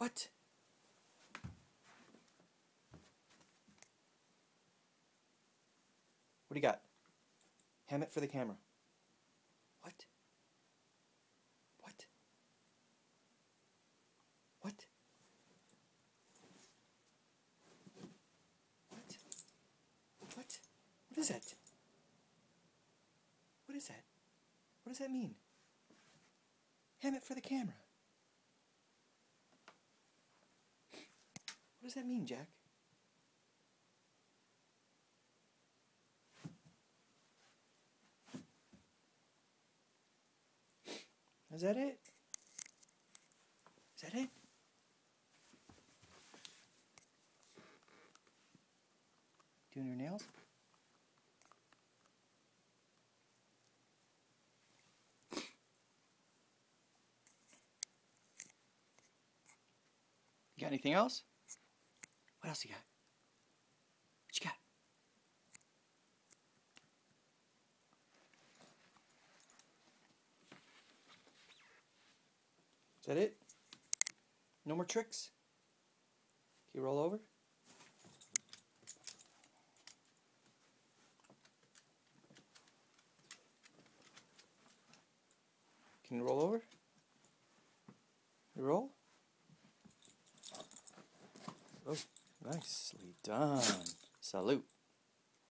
What? What do you got? Ham it for the camera. What? What? What? What? What? What is that? What is that? What does that mean? Ham it for the camera. What does that mean, Jack? Is that it? Is that it? Doing your nails? You got anything else? What else you got? What you got? Is that it? No more tricks? Can you roll over? Can you roll over? You roll? Oh, nicely done. Salute.